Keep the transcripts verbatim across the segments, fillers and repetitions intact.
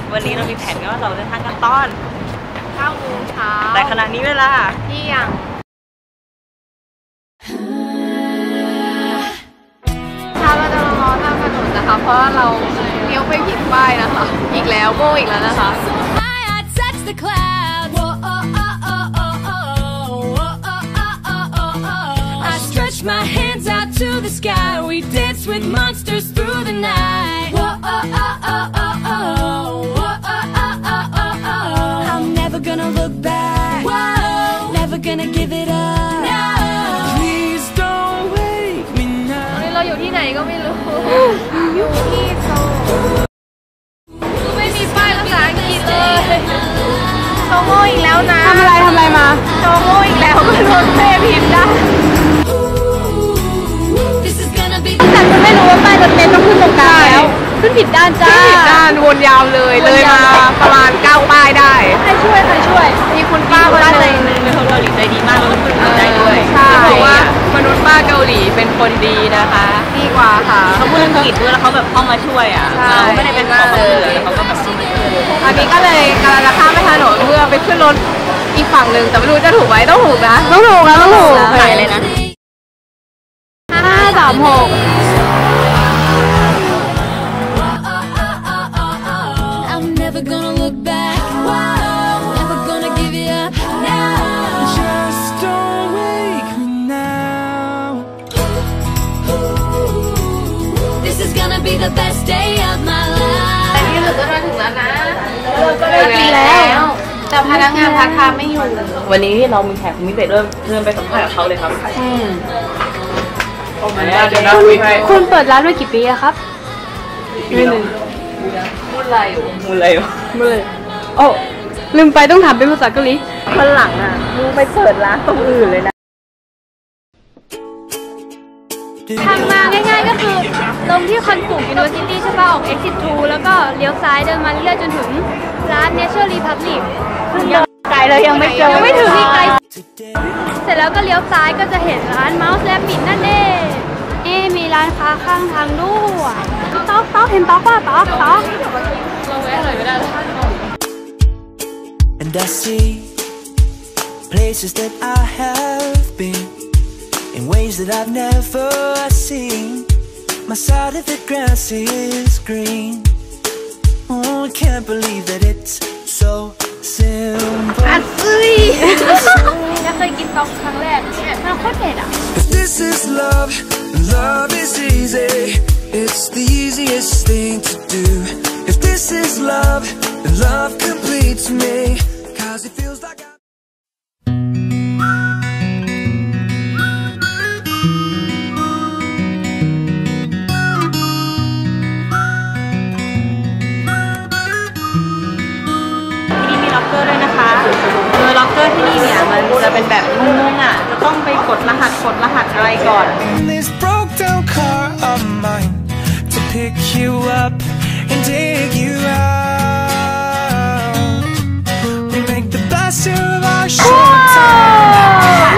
วันนี้เรามีแผนกันว่าเราเดินทางกันตอนเก้าโมงเช้าแต่ขณะนี้เวลาเที่ยงถ้าเราจะมองทางถนนนะคะเพราะว่าเราเลี้ยวไปผิดป้ายนะคะอีกแล้วโง่อีกแล้วนะคะ My hands out to the sky. We dance with monsters through the night. Whoa, oh, oh, oh, oh, oh. Whoa, oh, oh, oh, oh, oh. I'm never gonna look back. Whoa, never gonna give it up. No, please don't wake me now. วันนี้เราอยู่ที่ไหนก็ไม่รู้ อยู่ที่โซลไม่มีป้ายภาษาอังกฤษเลยโชโง่อีกแล้วนะทำอะไรทำอะไรมาโชโง่อีกแล้วก็โดนเทผิดได้แต่ฉันไม่รู้ว่าป้ายรถเมล์ต้องขึ้นตรงกลางแล้วขึ้นผิดด้านจ้าขึ้นผิดด้านวนยาวเลยเลยมาประมาณเก้าป้ายได้ใครช่วยใครช่วยมีคุณป้าคนนึงเป็นคนเกาหลีใจดีมากแล้วก็พูดภาษาได้ด้วยใช่เพราะว่ามนุษย์ป้าเกาหลีเป็นคนดีนะคะดีกว่าค่ะเขาพูดอังกฤษด้วยแล้วเขาแบบเข้ามาช่วยอ่ะเราไม่ได้เป็นของคนอื่นเลยเขาก็แบบอันนี้ก็เลยกำลังจะข้ามไปถนนเพื่อไปขึ้นรถอีกฝั่งหนึ่งแต่ไม่รู้จะถูกไหมต้องถูกนะต้องถูกนะต้องถูกไหนเลยนะห้าสามหก Never gonna look back. Whoa, never gonna give it up. Now, just don't wake me now. This is gonna be the best day of my life. แต่นี่เราก็มาถึงแล้วนะก็ได้กินแล้วแต่พนักงานพักค้าไม่อยู่วันนี้เรามีแขกมิเศษเริ่มเริ่มไปสัมภาษณ์กับเขาเลยครับอืมคุณเปิดร้านมากี่ปีอะครับปีหนึ่งมุนไรอยู่มุนไรอยู่มุนเลยโอ้ลืมไปต้องถามเป็นภาษาเกาหลีคนหลังอ่ะมึงไปเปิดร้านตรงอื่นเลยนะทางมาง่ายๆก็คือลงที่คอนกลุ่ม University ใช่ป่ะออก Exit ทูแล้วก็เลี้ยวซ้ายเดินมาเรื่อยๆจนถึงร้าน Nature Republic ซึ่งเดินไกลเลยยังไม่เจอยังไม่ถึงที่ไกลเสร็จแล้วก็เลี้ยวซ้ายก็จะเห็นร้าน Mouse Rabbit นั่นเองนี่มีร้านค้าข้างทางด้วยต๊อกต๊อกเห็นต๊อกป่ะต๊อกต๊อกเราแวะหน่อยไม่ได้หรอ And I see places that I have been in ways that I've never seen. My side of the grass is green. Oh, I can't believe that it's so simple. อัดซุยจะเคยกินต๊อกครั้งแรกมันโคตรเผ็ดอ่ะ If this is love, love is easy. It's the easiest thing to do. If this is love, then love completes me. Cause it feels like I ล็อกเกอร์ด้วยนะคะโดยล็อกเกอร์ที่นี่เนี่ยมันจะเป็นแบบงงๆอ่ะจะต้องไปกดรหัสกดรหัสอะไรก่อน This broke down car of mine to pick you up and take you out. We make the best of our short time.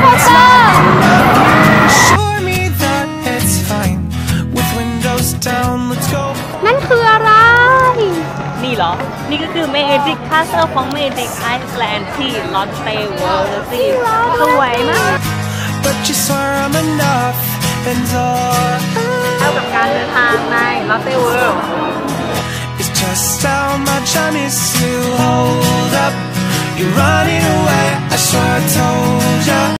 Show me that it's fine with windows down. Let's go. นั่นคืออะไรนี่เหรอนี่ก็คือ Magic Castle ของ Magic Island ที่ Lotte World สิสวยมาก But you swear I'm enough and all เท่ากับการเดินทางใน Lotte World It's just how much I miss you. Hold up, you're running away. I swear I told ya.